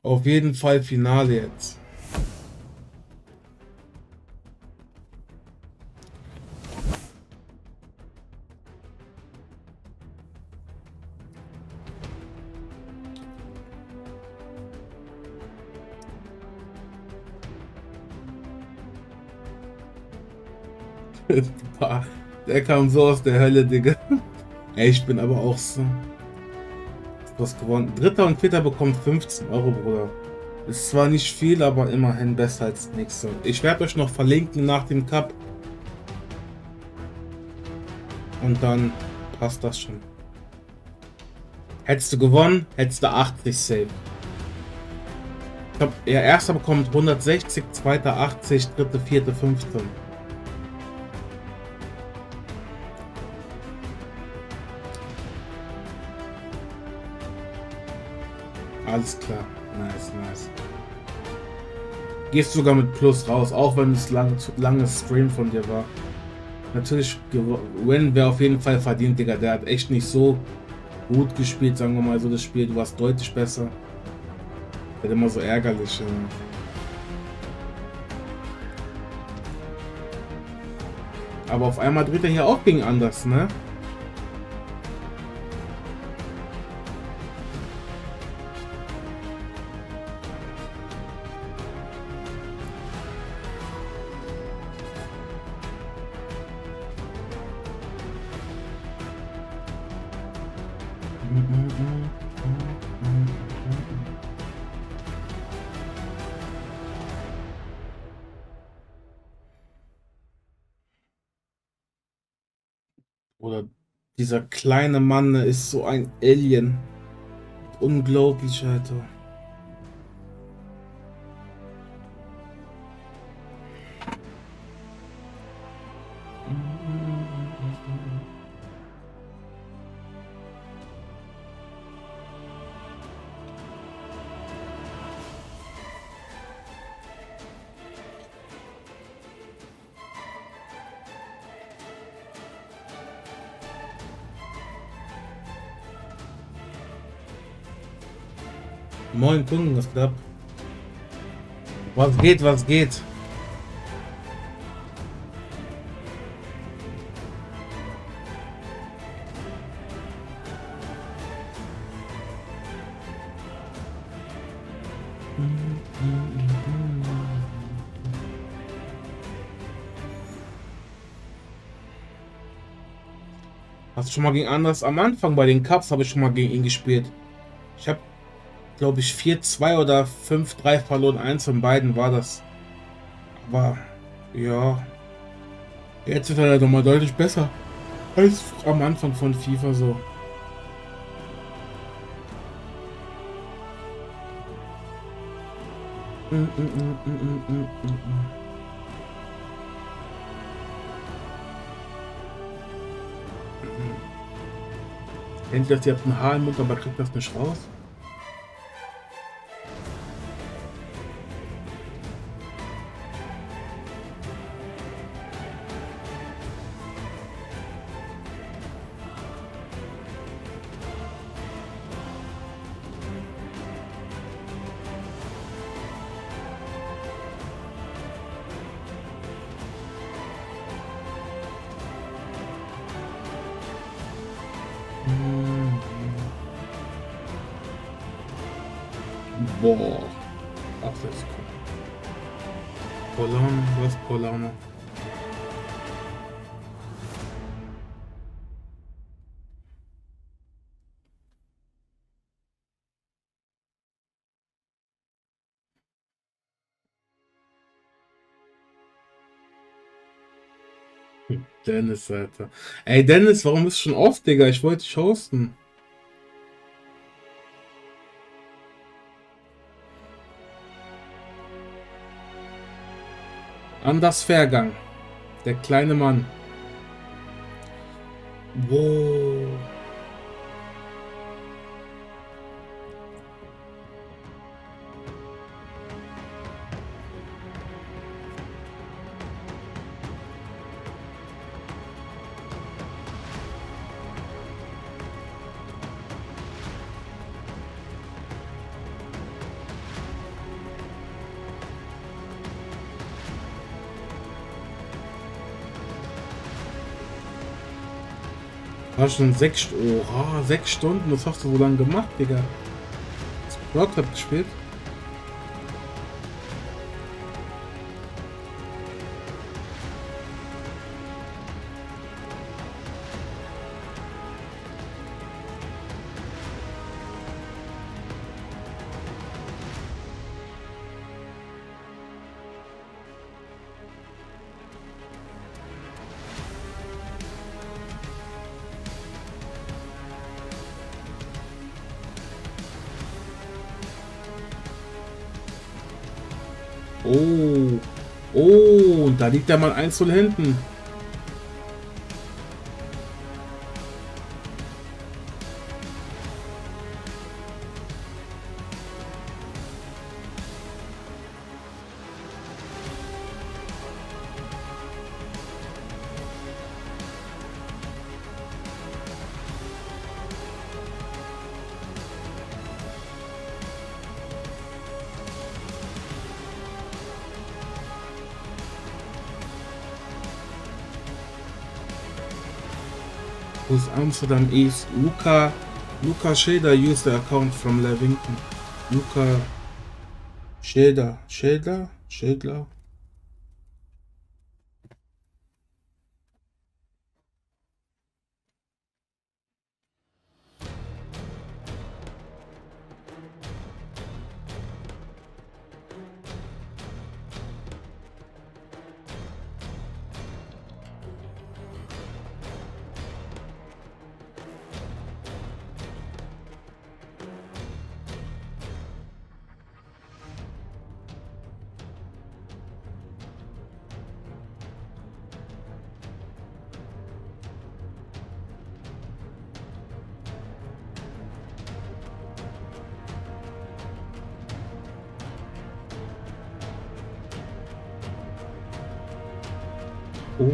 Auf jeden Fall Finale jetzt. Boah, der kam so aus der Hölle, Digga. Ey, ich bin aber auch so. Was gewonnen. Dritter und Vierter bekommt 15 Euro, Bruder. Ist zwar nicht viel, aber immerhin besser als nichts. Ich werde euch noch verlinken nach dem Cup. Und dann passt das schon. Hättest du gewonnen, hättest du 80 safe. Ich glaube, der erste bekommt 160, zweiter 80, dritte, vierte, 15. Alles klar. Nice, nice. Gehst sogar mit Plus raus, auch wenn es langes Stream von dir war. Natürlich, Win wäre auf jeden Fall verdient, Digga. Der hat echt nicht so gut gespielt, sagen wir mal so, das Spiel. Du warst deutlich besser. Wird immer so ärgerlich. Aber auf einmal dreht er hier auch gegen anders, ne? Oder dieser kleine Mann ist so ein Alien. Unglaublich, Alter. Moin, Kunden, was klappt? Was geht, was geht? Hast du schon mal gegen anders? Am Anfang bei den Cups habe ich schon mal gegen ihn gespielt. Ich habe, glaube ich, 4-2 oder 5-3 verloren. Eins von beiden war das. Aber ja, jetzt ist er doch mal deutlich besser als am Anfang von FIFA so. Endlich, ihr habt ein Haar im Mund, aber kriegt das nicht raus. Boah. Ach, das ist cool. Polano, was Polano? Dennis, Alter. Ey, Dennis, warum bist du schon auf, Digga? Ich wollte dich hosten. Anders Vergang. Der kleine Mann. Wow. War schon 6 Stunden. Oha, 6 Stunden. Was hast du so lange gemacht, Digga? Hast du Pro Club gespielt? Oh. Oh, und da liegt der Mann 1:0 hinten. Who's Amsterdam East? Luca Schäder used the account from Levington. Luca Schädler. Oh.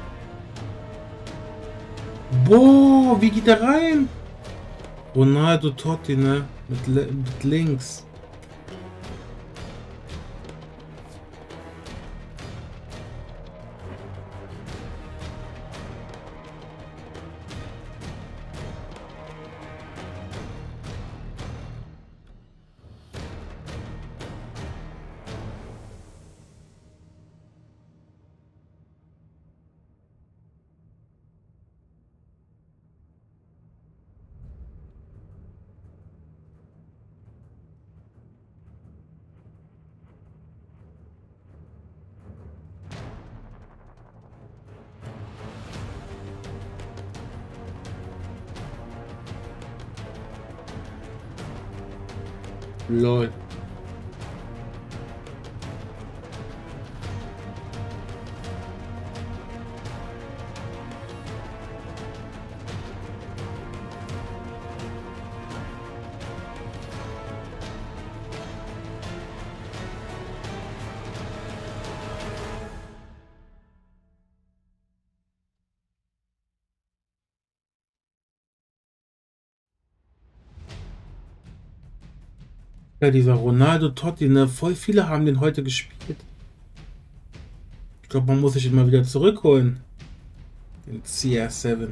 Boah, wie geht der rein? Ronaldo Totti, ne? Mit links. Lol. Ja, dieser Ronaldo Totti, ne? Voll viele haben den heute gespielt. Ich glaube, man muss sich immer wieder zurückholen. Den CR7.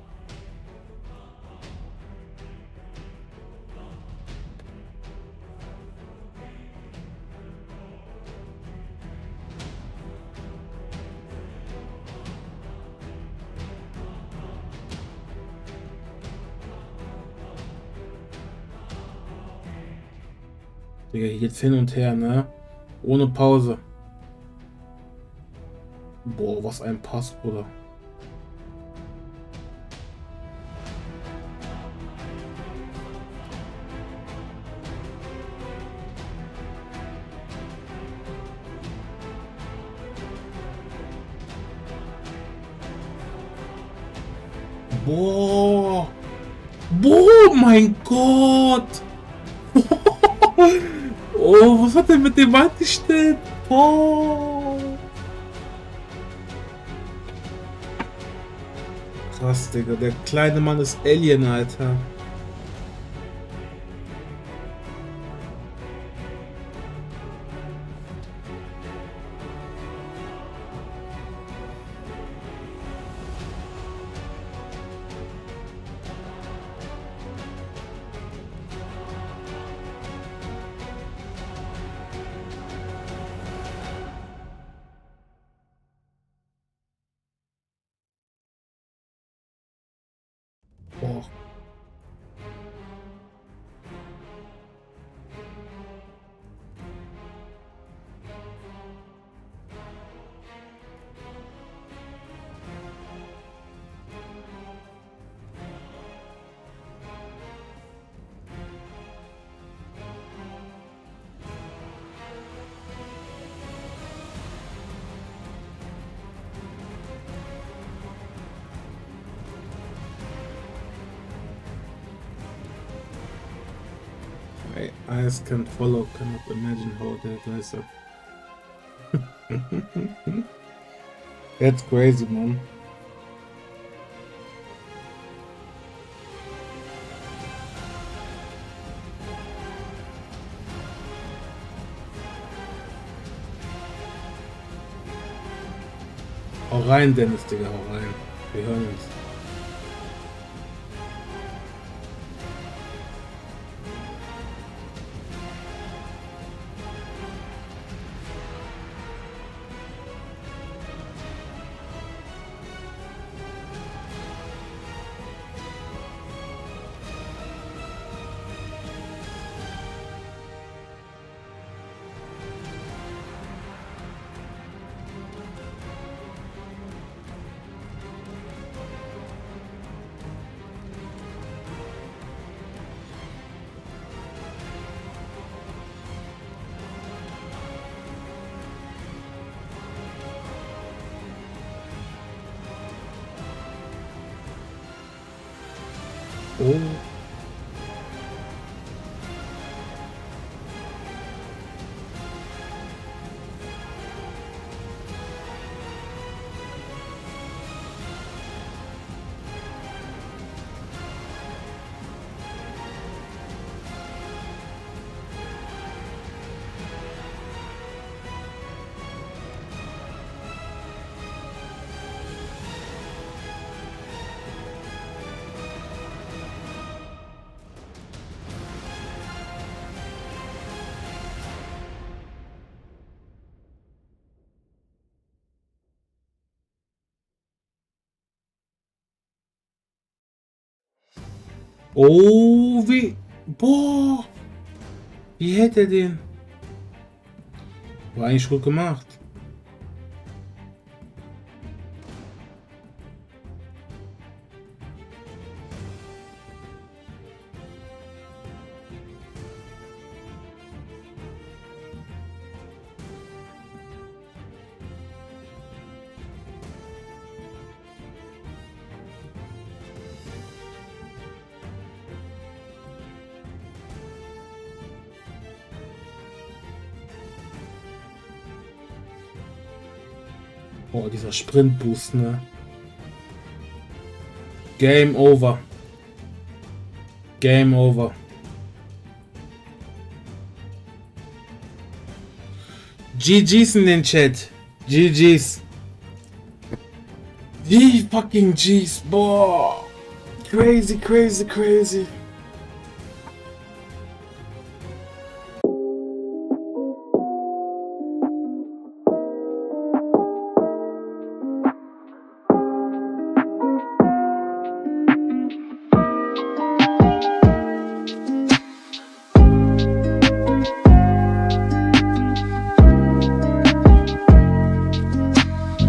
Digga, hier geht's hin und her, ne? Ohne Pause. Boah, was ein Pass, Bruder. Boah. Boah, mein Gott. Oh, was hat er mit dem angestellt? Oh. Krass, Digga. Der kleine Mann ist Alien, Alter. eyes can't follow, cannot imagine how they rise up. That's crazy, man. Hau rein, Dennis, Digga, hau rein. Wir hören uns. Oh. Oh, wie... Boah! Wie hätte er den? War eigentlich gut gemacht. Oh, dieser Sprintboost, ne? Game over. Game over. GG's in den Chat. GG's. Die fucking G's. Boah. Crazy, crazy, crazy.